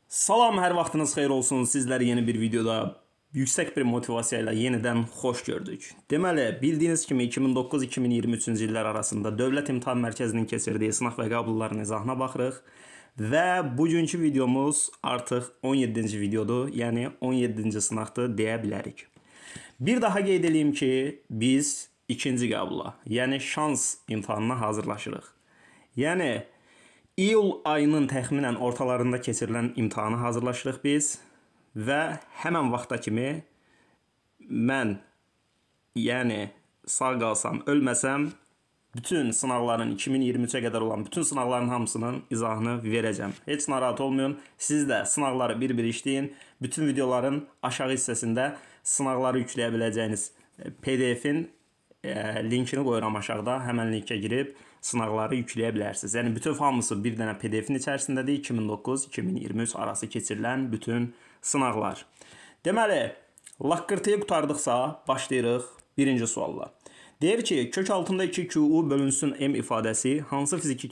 Salam, hər vaxtınız xeyir olsun. Sizləri yeni bir videoda yüksək bir motivasiya ilə yenidən xoş gördük. Deməli, bildiyiniz kimi 2009-2023-cü illər arasında Dövlət İmtahan Mərkəzinin keçirdiyi sınaq və qəbulların izahına baxırıq. Və bugünkü videomuz artıq 17-ci videodur, yəni 17-ci sınaqdır deyə bilərik. Bir daha qeyd edeyim ki, biz ikinci qəbula, yəni şans imtahanına hazırlaşırıq. Yəni, iyul ayının təxminən ortalarında keçirilən imtahana hazırlaşırıq biz və həmən vaxta kimi mən, yəni sağ qalsam, ölməsəm, bütün sınaqların 2023-ə qədər olan bütün sınaqların hamısının izahını verəcəm. Heç narahat olmayın, siz də sınaqları bir-bir işləyin. Bütün videoların aşağı hissəsində sınaqları yükləyə biləcəyiniz PDF-in linkini qoyuram aşağıda. Həmən linkə girib sınaqları yükləyə bilərsiniz. Yəni bütün hamısı bir dənə PDF-in içərisindədir. 2009-2023 arası keçirilən bütün sınaqlar. Deməli, laqqırtıyı qurtardıqsa başlayırıq birinci sualla. Deyir ki, kök altında 2Q bölünsün M ifadəsi hansı fiziki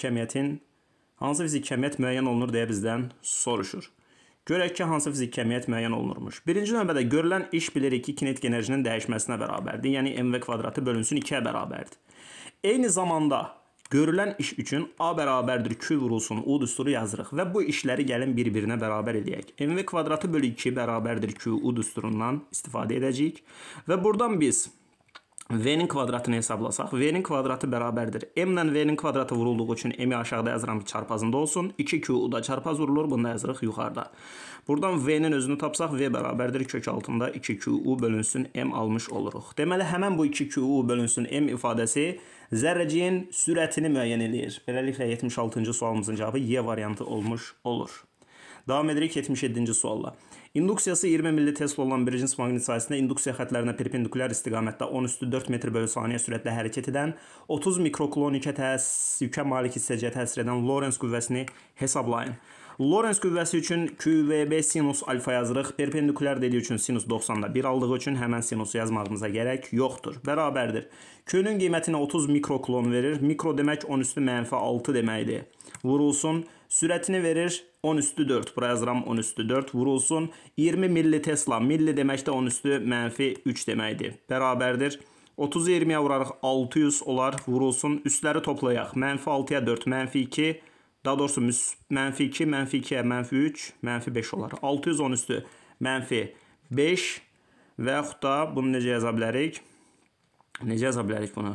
kəmiyyət müəyyən olunur deyə bizdən soruşur. Görək ki, hansı fizik kəmiyyət müəyyən olunurmuş. Birinci növbədə görülən iş bilirik ki, kinetik enerjinin dəyişməsinə bərabərdir. Yəni, mv kvadratı bölünsün 2-yə bərabərdir. Eyni zamanda görülən iş üçün A bərabərdir Q vurulsun U düsturu yazırıq və bu işləri gəlin bir-birinə bərabər eləyək. mv kvadratı bölü 2 bərabərdir Q U düsturundan istifadə edəcəyik və buradan biz V-nin kvadratını hesablasaq, V-nin kvadratı bərabərdir. M-lə V-nin kvadratı vurulduğu üçün M-i aşağıda yazıram ki, çarpazında olsun. 2Q da çarpaz vurulur, bunu da yazırıq yuxarıda. Buradan V-nin özünü tapsaq, V bərabərdir kök altında 2Q bölünsün M almış oluruq. Deməli, həmən bu 2Q bölünsün M ifadəsi zərrəciyin sürətini müəyyən edir. Beləliklə, 76-cı sualımızın cavabı Y variantı olmuş olur. Davam edirik 77-ci sualla. İnduksiyası 20 milli Tesla olan bir cins maqnit sayəsində induksiya xətlərinə perpendikulyar istiqamətdə 10⁻⁴ metr bölü saniyə sürətlə hərəkət edən 30 mikrokulonikə yükə malik hissəciyə təsir edən Lorentz qüvvəsini hesablayın. Lorentz qüvvəsi üçün QVB sinus alfa yazırıq. Perpendikulyar dediyi üçün sinus 90'da 1 aldığı üçün həmən sinusu yazmağımıza gərək yoxdur. Bərabərdir. Q-nün qiymətinə 30 mikrokulon verir. Mikro demək 10⁻⁴ deməkdir. Vurulsun. Sürətini verir 10⁻⁴. Buraya yazıram 10⁻⁴. Vurulsun. 20 milli Tesla. Milli demək də 10⁻³ deməkdir. Bərabərdir. 30'u 20'ye vurarıq 600 olar. Vurulsun. Üstləri toplayaq. -6'ya 4, -2. Daha doğrusu -2, -2'ye -3, -5 olar. 610 üstü -5 və yaxud da bunu necə yaza bilərik? Necə yaza bilərik bunu?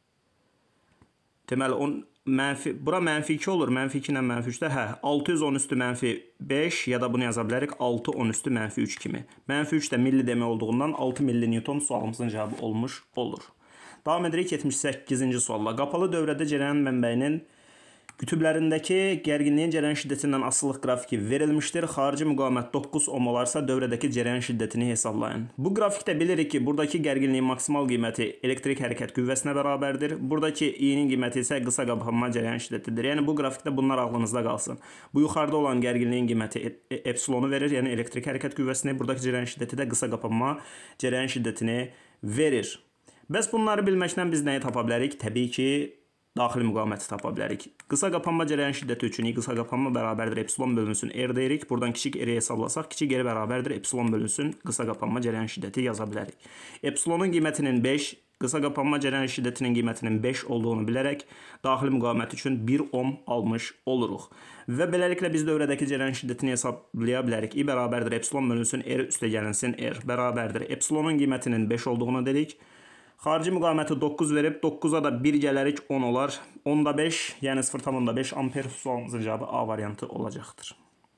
Deməli, bura -2 olur. -2 ilə -3-də 610 üstü -5 ya da bunu yaza bilərik 610 üstü -3 kimi. -3 də milli demək olduğundan 6 milli Newton sualımızın cavabı olmuş olur. Davam edirik 78-ci sualla. Qapalı dövrədə cərəyan mənbəyinin kütüblərindəki gərginliyin cərəyan şiddətindən asılılıq qrafiki verilmişdir. Xarici müqavimət 9 ohm olarsa dövrədəki cərəyan şiddətini hesablayın. Bu qrafikdə bilirik ki, buradakı gərginliyin maksimal qiyməti elektrik hərəkət qüvvəsinə bərabərdir. Buradakı i-nin qiyməti isə qısa qapanma cərəyan şiddətidir. Yəni bu qrafikdə bunlar ağlınızda qalsın. Bu yuxarıda olan gərginliyin qiyməti epsilonu verir, yəni elektrik hərəkət qüvvəsini, buradakı cərəyan şiddəti də qısa qapanma cərəyan şiddətini verir. Bəs bunları bilməklə biz nəyi tapa bilərik? Təbii ki, daxili müqaviməti tapa bilərik. Qısa qapanma cərəyan şiddəti üçün qısa qapanma bərabərdir epsilon bölünsün R deyirik. Buradan kiçik R hesablasaq, kiçik R bərabərdir epsilon bölünsün qısa qapanma cərəyan şiddəti yaza bilərik. Epsilonun qiymətinin 5, qısa qapanma cərəyan şiddətinin qiymətinin 5 olduğunu bilərək daxili müqavimət üçün 1 ohm almış oluruq. Və beləliklə biz dövrədəki cərəyan şiddətini hesablaya bilərik. I bərabərdir epsilon bölünsün R üstə gəlinsin R bərabərdir. Epsilonun qiymətinin 5 olduğunu dedik. Xarici müqaviməti 9 verib, 9'a da 1 gələrik 10 olar. 10'da 5, yəni 0,5 amper sualımızın cavabı A variantı olacaqdır.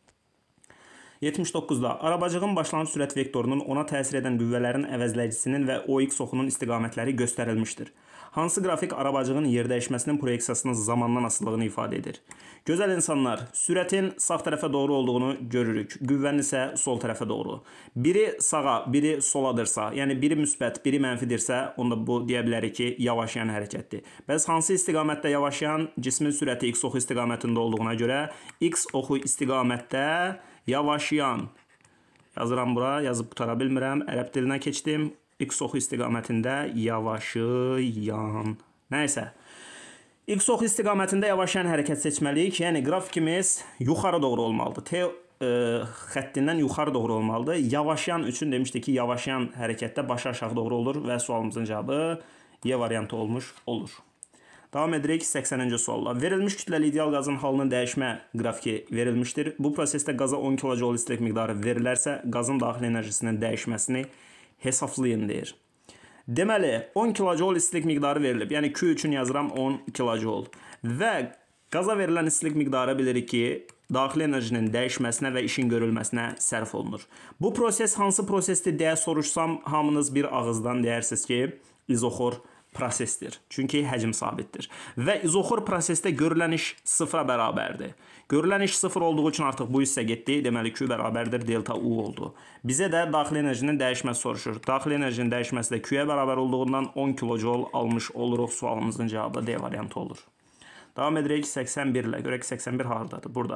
79'da arabacığın başlanğıc sürət vektorunun ona təsir edən qüvvələrin əvəzləyicisinin və OX oxunun istiqamətləri göstərilmişdir. Hansı qrafik arabacığın yer dəyişməsinin proyeksiyasının zamandan asılılığını ifadə edir? Gözəl insanlar, sürətin sağ tərəfə doğru olduğunu görürük. Qüvvənin isə sol tərəfə doğru. Biri sağa, biri soladırsa, yəni biri müsbət, biri mənfidirsə, onda bu deyə bilərik ki, yavaşayan hərəkətdir. Bəs hansı istiqamətdə yavaşayan cismin sürəti X oxu istiqamətində olduğuna görə X oxu istiqamətdə yavaşayan. Yazıram bura, yazıb qutara bilmirəm. Ərəb dilinə keçdim. X oxu istiqamətində yavaşayan. Nəysə. X oxu istiqamətində yavaşayan hərəkət seçməliyik. Yəni, qrafikimiz yuxarı doğru olmalıdır. xəttindən yuxarı doğru olmalıdır. Yavaşayan üçün demişdik ki, yavaşayan hərəkətdə başı aşağı doğru olur və sualımızın cavabı Y variantı olmuş olur. Davam edirik 80-ci sualla. Verilmiş kütləli ideal qazın halının dəyişmə qrafiki verilmişdir. Bu prosesdə qaza 10 kJ istilik miqdarı verilərsə, qazın daxili enerjisinin dəyişməsini hesablayın deyir. Deməli, 10 kJ istilik miqdarı verilib. Yəni Q üçün yazıram 10 kJ. Və qaza verilən istilik miqdarı bilirik ki, daxili enerjinin dəyişməsinə və işin görülməsinə sərf olunur. Bu proses hansı prosesdir deyə soruşsam, hamınız bir ağızdan deyirsiniz ki, izoxor prosesdir. Çünki həcm sabitdir. Və izoxor prosesdə görülən iş sıfıra bərabərdir. Görülən iş sıfır olduğu üçün artıq bu hissə getdi. Deməli, Q bərabərdir, delta U oldu. Bizə də daxili enerjinin dəyişməsi soruşur. Daxili enerjinin dəyişməsi də Q-yə bərabər olduğundan 10 kJ almış oluruq. Sualımızın cavabı D variantı olur. Davam edirik 81 ilə. Görək 81 haradadır? Burada.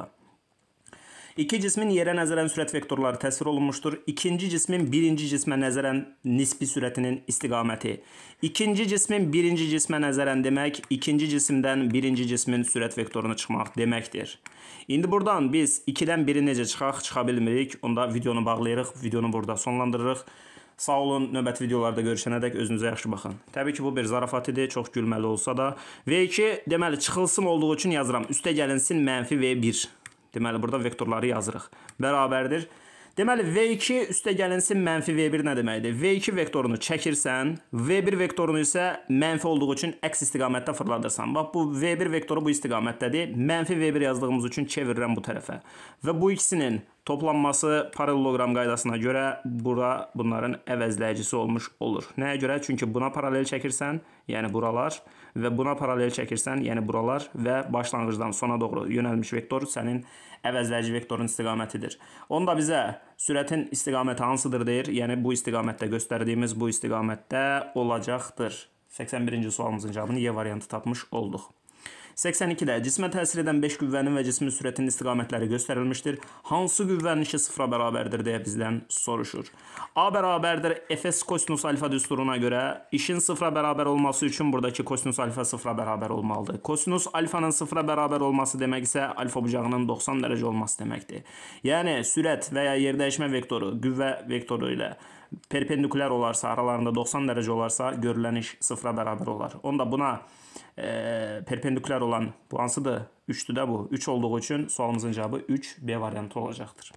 İki cismin yerə nəzərən sürət vektorları təsvir olunmuşdur. İkinci cismin birinci cismə nəzərən nisbi sürətinin istiqaməti. İkinci cismin birinci cismə nəzərən demək, ikinci cisimdən birinci cismin sürət vektorunu çıxmaq deməkdir. İndi buradan biz 2-dən 1-i necə çıxa bilmirik. Onda videonu bağlayırıq, videonu burada sonlandırırıq. Sağ olun, növbəti videolarda görüşənədək özünüzə yaxşı baxın. Təbii ki, bu bir zarafat idi, çox gülməli olsa da. V2 deməli çıxılsın olduğu üçün yazıram. Üstə gəlinsin mənfi V1. Deməli, burada vektorları yazırıq. Bərabərdir. Deməli, V2 üstə gəlinsin mənfi V1 nə deməkdir? V2 vektorunu çəkirsən, V1 vektorunu isə mənfi olduğu üçün əks istiqamətdə fırladırsan. Bax, bu V1 vektoru bu istiqamətdədir. Mənfi V1 yazdığımız üçün çevirirəm bu tərəfə. Və bu ikisinin toplanması parallelogram qaydasına görə bunların əvəzləyicisi olmuş olur. Nəyə görə? Çünki buna paralel çəkirsən, yəni buralar və buna paralel çəkirsən, yəni buralar və başlanğıcdan sona doğru yönəlmiş vektor sənin əvəzləyici vektorun istiqamətidir. Onda bizə sürətin istiqaməti hansıdır deyir? Yəni bu istiqamətdə göstərdiyimiz bu istiqamətdə olacaqdır. 81-ci sualımızın cavabını Y variantı tapmış olduq. 82-də cismə təsir edən 5 qüvvənin və cismin sürətinin istiqamətləri göstərilmişdir. Hansı qüvvənin işi sıfıra bərabərdir deyə bizdən soruşur. A bərabərdir Fs kosinus alfa düsturuna görə işin sıfıra bərabər olması üçün buradakı kosinus alfa sıfıra bərabər olmalıdır. Kosinus alfanın sıfıra bərabər olması demək isə alfa bucağının 90 dərəcə olması deməkdir. Yəni sürət və ya yerdəyişmə vektoru qüvvə vektoru ilə perpendikulyar olarsa, aralarında 90 dərəcə olarsa görülən iş sıfıra bərabər olar. Onda buna perpendikulyar olan bu hansıdır? 3'dür də bu. 3 olduğu üçün sualımızın cavabı 3B variantı olacaqdır.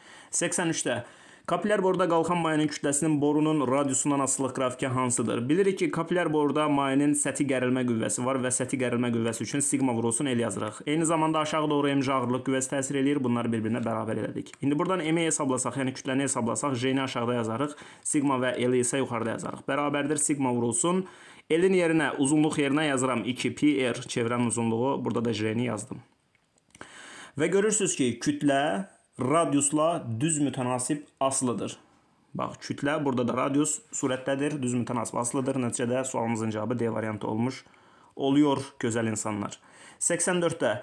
83'də kapiller boruda qalxan mayenin kütləsinin borunun radiusundan asılılıq qrafiki hansıdır? Bilirik ki, kapiller boruda mayenin səthi gərilmə qüvvəsi var və səthi gərilmə qüvvəsi üçün sigma vurulsun el yazırıq. Eyni zamanda aşağı doğru mc ağırlıq qüvvəsi təsir eləyir. Bunları bir-birinə bərabər elədik. İndi buradan m'i hesablasaq, yəni kütləni hesablasaq, j'ni aşağıda yazarıq. Sigma və l isə yuxarıda yazarıq. Bərabərdir sigma vurulsun. L'in yerinə, uzunluq yerinə yazıram 2πr çevrənin uzunluğu. Burada da j'ni yazdım. Və görürsünüz ki, kütlə radiusla düz mütənasib asılıdır. Bax, kütlə burada da radius surətdədir, düz mütənasib asılıdır. Nəticədə sualımızın cavabı D variantı olmuş oluyor gözəl insanlar. 84'də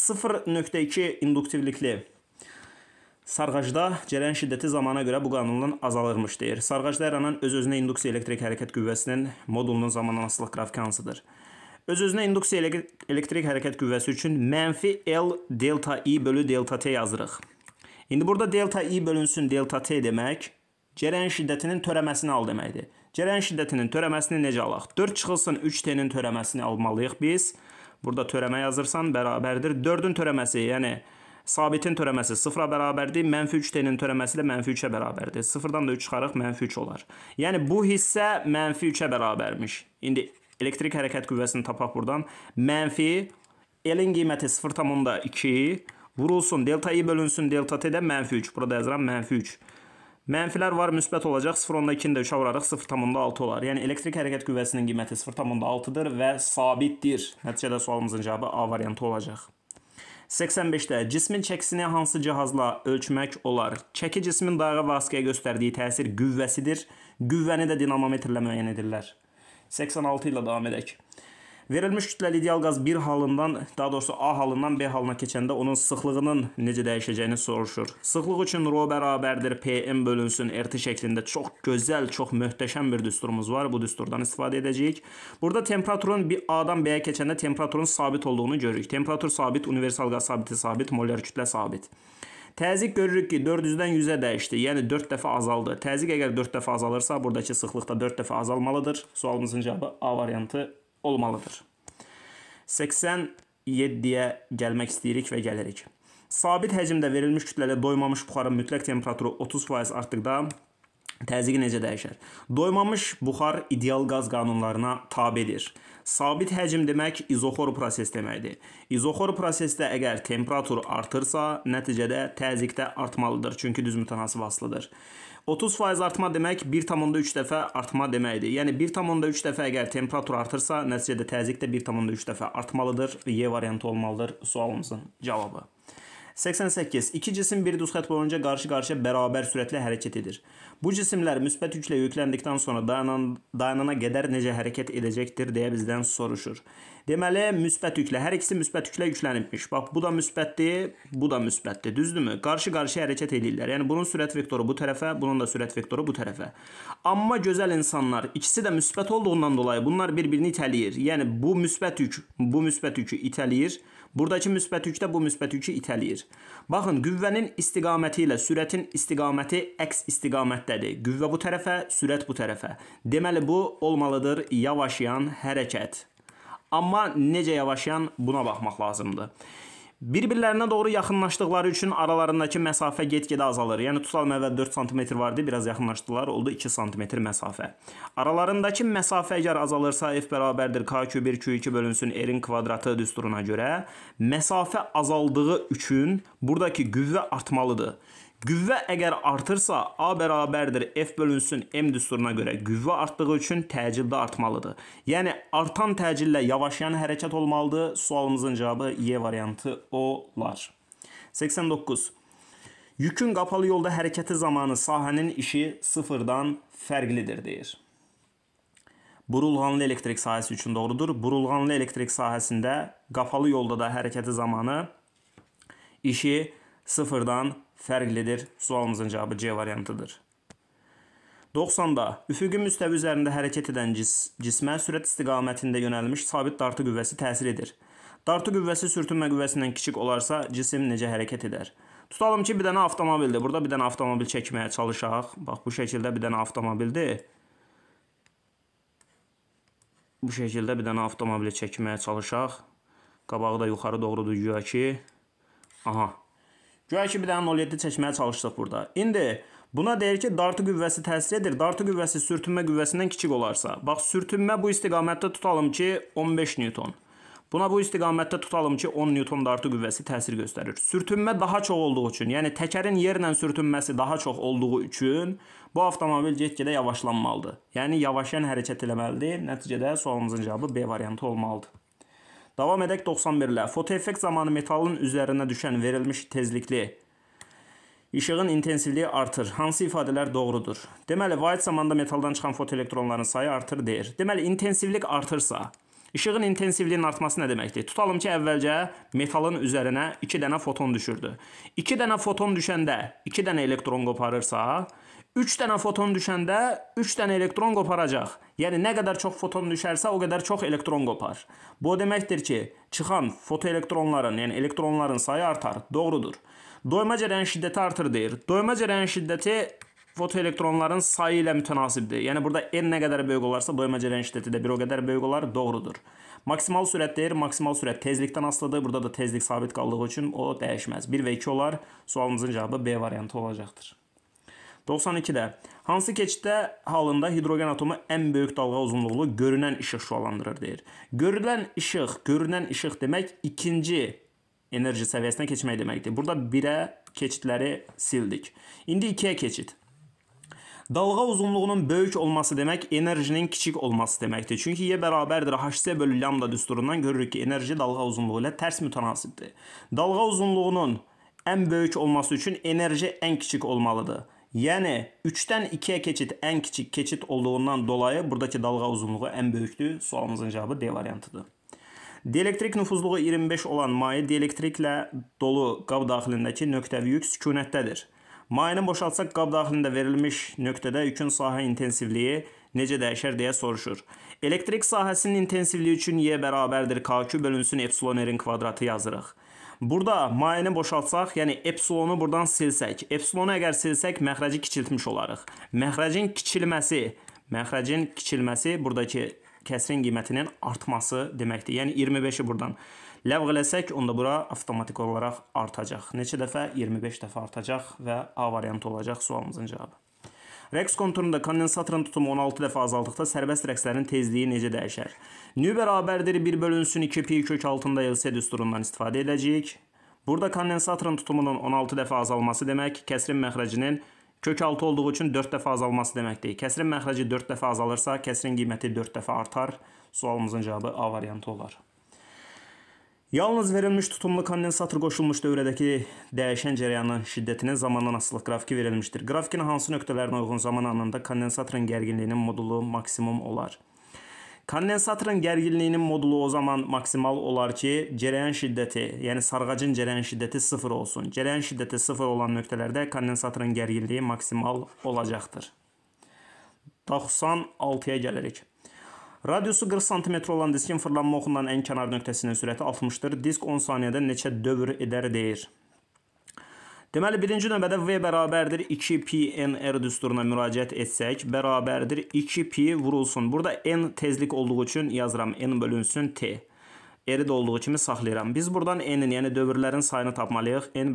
0.2 induktivlikli sarğacda cərəyan şiddəti zamana görə bu qanundan azalırmış deyir. Sarğacda yaranan öz-özünə induksiya elektrik hərəkət qüvvəsinin modulunun zamanlamasılıq qrafiki hansıdır? Öz-özünə induksiya elektrik hərəkət qüvvəsi üçün mənfi L delta I bölü delta T yazırıq. İndi burada delta I bölünsün delta T demək, cərəyan şiddətinin törəməsini al deməkdir. Cərəyan şiddətinin törəməsini necə alaq? 4 çıxılsın 3T'nin törəməsini almalıyıq biz. Burada törəmə yazırsan bərabərdir. 4'ün törəməsi, yəni sabitin törəməsi 0'a bərabərdir. Mənfi 3T'nin törəməsi də mənfi 3'ə bərabərdir. 0'dan da 3 çıxarıq, mənfi 3 olar. Yəni bu hissə mənfi 3'ə bərabərmiş. İndi elektrik hərəkət qüvvəsini tapaq buradan. Mənfi L'in qiyməti 0,2 vurulsun delta I bölünsün delta T də mənfi 3. Burada yazıram mənfi 3. Mənfilər var, müsbət olacaq. 0,2'ni də 3'ə vurarıq, 0,6 olar. Yəni elektrik hərəkət qüvvəsinin qiyməti 0,6'dır və sabitdir. Nəticədə sualımızın cavabı A variantı olacaq. 85'də cismin çəkisini hansı cihazla ölçmək olar? Çəki cismin dayağa vasitəyə göstərdiyi təsir qüvvəsidir. Qüvvəni də dinamometrlə müəyyən edirlər. 86 ilə davam edək. Verilmiş kütləli ideal qaz bir halından, daha doğrusu A halından B halına keçəndə onun sıxlığının necə dəyişəcəyini soruşur. Sıxlıq üçün ρ bərabərdir PM bölünsün RT şəklində çox gözəl, çox möhtəşəm bir düsturumuz var. Bu düsturdan istifadə edəcəyik. Burada temperaturun A-dan B-yə keçəndə temperaturun sabit olduğunu görürük. Temperatur sabit, universal qaz sabiti sabit, molar kütlə sabit. Təzyiq görürük ki 400-dən 100-ə dəyişdi. Yəni 4 dəfə azaldı. Təzyiq əgər 4 dəfə azalırsa, buradakı sıxlıq da 4 dəfə azalmalıdır. Sualımızın cavabı A variantı olmalıdır. 87-yə gəlmək istəyirik və gəlirik. Sabit həcmdə verilmiş kütlələ doymamış buxarın mütləq temperaturu 30% artdıqda təzyiqi necə dəyişər? Doymamış buxar ideal qaz qanunlarına tabedir. Sabit həcm demək izoxor proses deməkdir. İzoxor prosesdə əgər temperatur artırsa, nəticədə təzyiq də artmalıdır. Çünki düz mütənasib asılıdır. 30% artma demək 1,3 dəfə artma deməkdir. Yəni 1,3 dəfə əgər temperatur artırsa, nəticədə təzyiq də 1,3 dəfə artmalıdır. Y variantı olmalıdır sualımızın cavabı. 88. İki cisim bir düz xətt boyunca qarşı-qarşıya bərabər sürətlə hərəkət edir. Bu cisimlər müsbət yüklə yükləndikdən sonra dayanana qədər necə hərəkət edəcəkdir deyə bizdən soruşur. Deməli, müsbət yüklə, hər ikisi müsbət yüklə yüklənibmiş. Bax, bu da müsbətdir, bu da müsbətdir, düzdürmü? Qarşı-qarşıya hərəkət edirlər. Yəni, bunun sürət vektoru bu tərəfə, bunun da sürət vektoru bu tərəfə. Amma gözəl insanlar, ikisi də müsbət olduğundan dolayı bunlar bir-birini itələyir. Yəni, bu müsbət yükü itələyir. Buradakı müsbət yük də bu müsbət yükü itələyir. Baxın, qüvvənin istiqaməti ilə sürətin istiqaməti əks istiqamətdədir. Qüvvə bu tərəfə, sürət bu tərəfə. Deməli, bu olmalıdır yavaşayan hərəkət. Amma necə yavaşayan buna baxmaq lazımdır. Bir-birlərinə doğru yaxınlaşdıqları üçün aralarındakı məsafə get-gedə azalır. Yəni, tutalım əvvəl 4 cm vardı, biraz yaxınlaşdılar, oldu 2 cm məsafə. Aralarındakı məsafə əgər azalırsa, F bərabərdir K2 Q2 bölünsün R-in kvadratı düsturuna görə, məsafə azaldığı üçün buradakı qüvvə artmalıdır. Qüvvə əgər artırsa, A bərabərdir F bölünsün M düsturuna görə qüvvə artdığı üçün təcil də artmalıdır. Yəni, artan təcillə yavaşayan hərəkət olmalıdır. Sualımızın cavabı Y variantı olar. 89. Yükün qapalı yolda hərəkəti zamanı sahənin işi sıfırdan fərqlidir, deyir. Burulğanlı elektrik sahəsi üçün doğrudur. Burulğanlı elektrik sahəsində qapalı yolda da hərəkəti zamanı işi sıfırdan fərqlidir. Sualımızın cavabı C variantıdır. 90-da üfüqün müstəvi üzərində hərəkət edən cismə sürət istiqamətində yönəlmiş sabit dartı qüvvəsi təsir edir. Dartı qüvvəsi sürtünmə qüvvəsindən kiçik olarsa cisim necə hərəkət edər? Tutalım ki, bir dənə avtomobildir. Burada bir dənə avtomobil çəkməyə çalışaq. Bax, bu şəkildə bir dənə avtomobildir. Bu şəkildə bir dənə avtomobili çəkməyə çalışaq. Qabağı da yuxarı doğrudur, güya ki. Aha. Güya ki, bir dənə 07 çəkməyə çalışdıq burada. İndi buna deyir ki, dartı qüvvəsi təsir edir. Dartı qüvvəsi sürtünmə qüvvəsindən kiçik olarsa. Bax, sürtünmə bu istiqamətdə tutalım ki, 15 Newton. Buna bu istiqamətdə tutalım ki, 10 Newton dartı qüvvəsi təsir göstərir. Sürtünmə daha çox olduğu üçün, yəni təkərin yerlə sürtünməsi daha çox olduğu üçün bu avtomobil get-gedə yavaşlanmalıdır. Yəni, yavaşayan hərəkət eləməlidir. Nəticədə sualımızın cavabı B variantı olmalıdır. Davam edək 91-lə. Fotoeffekt zamanı metalın üzərinə düşən verilmiş tezlikli işığın intensivliyi artır. Hansı ifadələr doğrudur? Deməli, vahid zamanda metaldan çıxan fotoelektronların sayı artır, deyir. Deməli, intensivlik artırsa, işığın intensivliyinin artması nə deməkdir? Tutalım ki, əvvəlcə metalın üzərinə 2 dənə foton düşürdü. 2 dənə foton düşəndə 2 dənə elektron qoparırsa, 3 dənə foton düşəndə 3 dənə elektron qoparacaq. Yəni, nə qədər çox foton düşərsə, o qədər çox elektron qopar. Bu deməkdir ki, çıxan fotoelektronların, yəni elektronların sayı artar. Doğrudur. Doyma cərəyan şiddəti artır, deyir. Doyma cərəyan şiddəti fotoelektronların sayı ilə mütənasibdir. Yəni, burada N nə qədər böyük olarsa, doyma cərəyan şiddəti də bir o qədər böyük olar. Doğrudur. Maksimal sürət deyir. Maksimal sürət tezlikdən asılıdır. Burada da tezlik sabit qaldığı üçün o dəyişməz. 1 və 2 olar. Sualımızın cavabı B variantı olacaqdır. 92-də hansı keçiddə halında hidrogen atomu ən böyük dalğa uzunluğu görünən işıq şüalandırır, deyir. Görünən işıq demək ikinci enerji səviyyəsinə keçmək deməkdir. Burada 1-ə keçidləri sildik. İndi 2-yə keçid. Dalğa uzunluğunun böyük olması demək enerjinin kiçik olması deməkdir. Çünki Y bərabərdir HC bölü lambda düsturundan görürük ki, enerji dalğa uzunluğu ilə tərs mütənasibdir. Dalğa uzunluğunun ən böyük olması üçün enerji ən kiçik olmalıdır. Yəni, 3-dən 2-yə keçid ən kiçik keçid olduğundan dolayı buradakı dalğa uzunluğu ən böyükdür. Sualımızın cavabı D variantıdır. Dielektrik nüfuzluğu 25 olan maye dielektriklə dolu qab daxilindəki nöqtəvi yük sükunətdədir. Mayeni boşaltsaq qab daxilində verilmiş nöqtədə yükün sahə intensivliyi necə dəyişər deyə soruşur. Elektrik sahəsinin intensivliyi üçün Y bərabərdir K2 bölünsün epsilon R-in kvadratı yazırıq. Burada mayeni boşaltsaq, yəni epsilonu buradan silsək, epsilonu əgər silsək, məxrəci kiçiltmiş olarıq. Məxrəcin kiçilməsi buradakı kəsrin qiymətinin artması deməkdir. Yəni 25-i buradan ləğv eləsək, onda bura avtomatik olaraq artacaq. Neçə dəfə? 25 dəfə artacaq və A variantı olacaq sualımızın cavabı. Rəqs konturunda kondensatorun tutumu 16 dəfə azaldıqda sərbəst rəqslərin tezliyi necə dəyişər? Nü bərabərdir 1 bölünsün 2 pi kök altında LC düsturundan istifadə edəcəyik. Burada kondensatorun tutumunun 16 dəfə azalması demək, kəsrin məxrəcinin kök altı olduğu üçün 4 dəfə azalması deməkdir. Kəsrin məxrəci 4 dəfə azalırsa, kəsrin qiyməti 4 dəfə artar. Sualımızın cavabı A variantı olar. Yalnız verilmiş tutumlu kondensator qoşulmuş dövrədəki dəyişən cərəyanın şiddətinin zamandan asılılıq qrafiki verilmişdir. Grafikin hansı nöqtələrinə uyğun zaman anında kondensatorun gərginliyinin modulu maksimum olar? Kondensatorun gərginliyinin modulu o zaman maksimal olar ki, cərəyan şiddəti, yəni sarğacın cərəyan şiddəti 0 olsun. Cərəyan şiddəti 0 olan nöqtələrdə kondensatorun gərginliyi maksimal olacaqdır. 96-ya gəlirik. Radiusu 40 cm olan diskin fırlanma oxundan ən kənar nöqtəsinin sürəti 60-dır. Disk 10 saniyədə neçə dövr edər deyir. Deməli, birinci növbədə V bərabərdir 2πnr düsturuna müraciət etsək, bərabərdir 2pi vurulsun. Burada n tezlik olduğu üçün yazıram, n bölünsün t. R də olduğu kimi saxlayıram. Biz buradan n-in, yəni dövrlərin sayını tapmalıyıq. N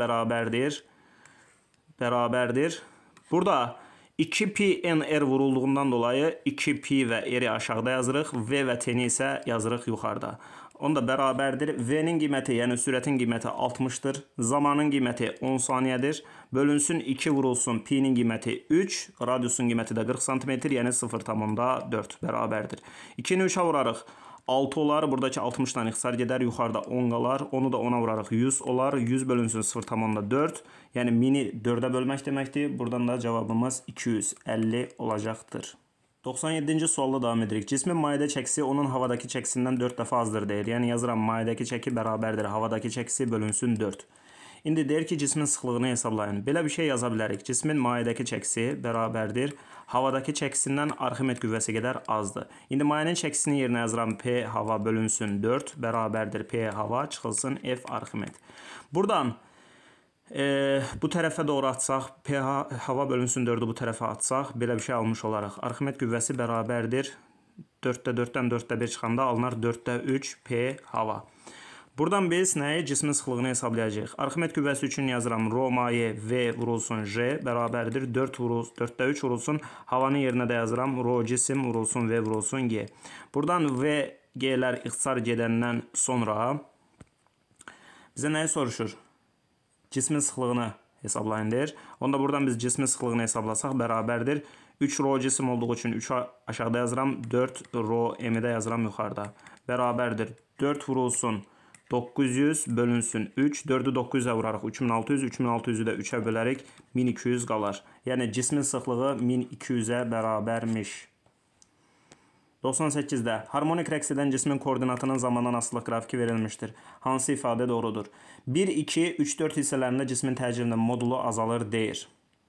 bərabərdir. Burada 2πnr vurulduğundan dolayı 2pi və r-i aşağıda yazırıq, v və t-ni isə yazırıq yuxarıda. Onda bərabərdir. V-nin qiyməti, yəni sürətin qiyməti 60-dır. Zamanın qiyməti 10 saniyədir. Bölünsün 2 vurulsun, pi-nin qiyməti 3, radiusun qiyməti də 40 cm, yəni 0,4 bərabərdir. 2-ni 3-ə vurarıq. 6 olar, buradakı 60-dan ixtisar gedər, yuxarıda 10 qalar, onu da 10-a vurarıq, 100 olar, 100 bölünsün 0,4, yəni 1000-i 4-ə bölmək deməkdir, buradan da cavabımız 250 olacaqdır. 97-ci sualla davam edirik. Cismin mayədə çəkisi onun havadakı çəkisindən 4 dəfə azdır deyir, yəni yazıram, mayədəki çəki bərabərdir, havadakı çəkisi bölünsün 4. İndi deyir ki, cismin sıxlığını hesablayın. Belə bir şey yaza bilərik. Cismin mayədəki çəkisi bərabərdir, havadakı çəkisindən Arximet qüvvəsi qədər azdır. İndi mayənin çəkisini yerinə yazıram, P hava bölünsün 4 bərabərdir P hava çıxılsın F Arximet. Buradan bu tərəfə doğru atsaq, P hava bölünsün 4-ü bu tərəfə atsaq, belə bir şey almış olaraq. Arximet qüvvəsi bərabərdir 4-də 4-dən 4-də 1 çıxanda alınar 4-də 3 P hava. Buradan biz nəyi? Cismin sıxlığını hesablayacağıq. Arximet qüvvəsi üçün yazıram. Rho maye V vurulsun J bərabərdir. 4-də 3 vurulsun. Havanın yerinə də yazıram. Rho cisim vurulsun V vurulsun G. Buradan V, G-lər ixtisar gedəndən sonra bizə nəyi soruşur? Cismin sıxlığını hesablayın deyir. Onda buradan biz cismin sıxlığını hesablasaq bərabərdir. 3 rho cisim olduğu üçün 3 aşağıda yazıram. 4 rho m-i də yazıram yuxarıda. Bərabərdir. 4 vurulsun 900 bölünsün 3, 4-ü 900-ə vurarıq 3600, 3600-ü də 3-ə bölərik 1200 qalar. Yəni cismin sıxlığı 1200-ə bərabərmiş. 98-də harmonik rəqs edən cismin koordinatının zamandan asılılıq qrafiki verilmişdir. Hansı ifadə doğrudur? 1, 2, 3, 4 hissələrində cismin təcrübəsində modulu azalır deyir.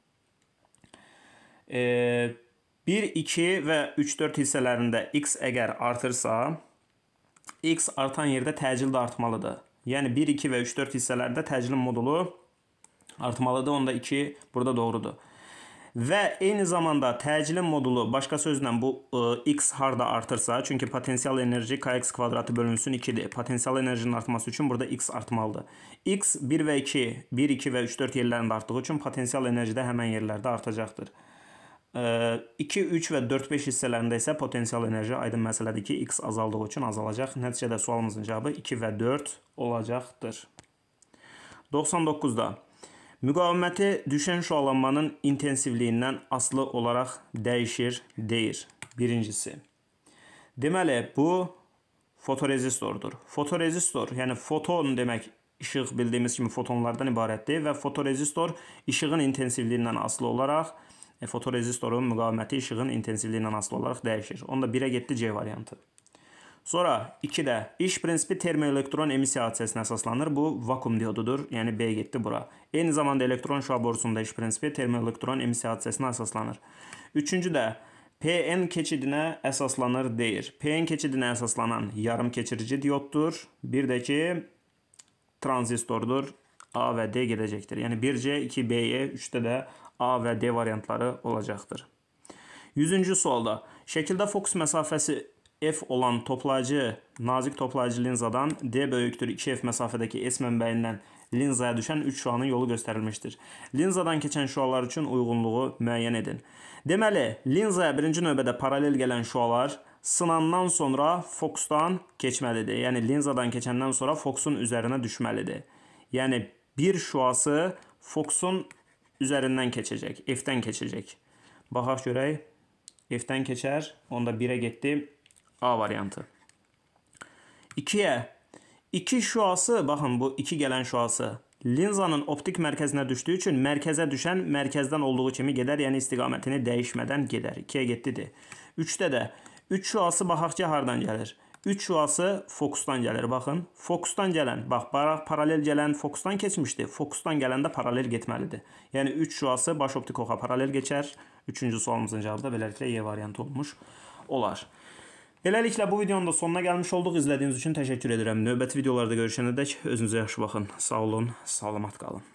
1, 2 və 3, 4 hissələrində x əgər artırsa, x artan yerdə təcil də artmalıdır. Yəni 1, 2 və 3, 4 hissələrdə təcilin modulu artmalıdır. Onda 2 burada doğrudur. Və eyni zamanda təcilin modulu, başqa sözlə bu x harda artırsa, çünki potensial enerji kx kvadratı bölünsün 2-dir. Potensial enerjinin artması üçün burada x artmalıdır. X 1 və 2, 1, 2 və 3, 4 yerlərində artdığı üçün potensial enerji də həmən yerlərdə artacaqdır. 2, 3 və 4, 5 hissələrində isə potensial enerji aydın məsələdir ki, x azaldığı üçün azalacaq. Nəticədə sualımızın cavabı 2 və 4 olacaqdır. 99-da müqaviməti düşən şüalanmanın intensivliyindən asılı olaraq dəyişir deyir. Birincisi. Deməli, bu fotorezistordur. Fotorezistor, yəni foton demək, işıq bildiyimiz kimi fotonlardan ibarətdir və fotorezistor işığın intensivliyindən asılı olaraq fotorezistorun müqaviməti işığın intensivliyindən asılı olaraq dəyişir. Onda 1-ə getdi C variantı. Sonra 2-də iş prinsipi termoelektron emissiya hadisəsinə əsaslanır. Bu vakum diodudur. Yəni B getdi bura. Eyni zamanda elektron şüa borusunda iş prinsipi termoelektron emissiya hadisəsinə əsaslanır. 3-cüdə PN keçidinə əsaslanır deyir. PN keçidinə əsaslanan yarım keçirici dioddur. Bir də ki tranzistordur. A və D gedəcəkdir. Yəni 1C, 2B'ye, 3'də də A və D variantları olacaqdır. 100-cü sualda şəkildə fokus məsafəsi F olan toplayıcı, nazik toplayıcı linzadan D böyükdür 2F məsafədəki S mənbəyindən linzaya düşən 3 şüanın yolu göstərilmişdir. Linzadan keçən şüalar üçün uyğunluğu müəyyən edin. Deməli, linzaya birinci növbədə paralel gələn şüalar sınandan sonra fokusdan keçməlidir. Yəni, linzadan keçəndən sonra fokusun üzərinə düşməlidir. Yəni, bir şüası fokusun üzərindən keçəcək, F-dən keçəcək. Baxaq görək, F-dən keçər, onda 1'ə getdi, A variantı. 2'yə, 2 şüası, baxın bu 2 gələn şüası linzanın optik mərkəzinə düşdüyü üçün mərkəzə düşən mərkəzdən olduğu kimi gedər, yəni istiqamətini dəyişmədən gedər. 2'yə getdidir. 3'də də 3 şüası baxaq ki, hardan gəlir? 3 şüası fokusdan gəlir, baxın. Fokusdan gələn, bax, paralel gələn fokusdan keçmişdi. Fokusdan gələn də paralel getməlidir. Yəni 3 şüası baş optik oxa paralel keçər. 3-cü sualımızın cavabı da beləliklə Y variantı olmuş olar. Beləliklə bu videonun da sonuna gəlmiş olduq. İzlədiyiniz üçün təşəkkür edirəm. Növbəti videolarda görüşənədək özünüzə yaxşı baxın. Sağ olun, salamat qalın.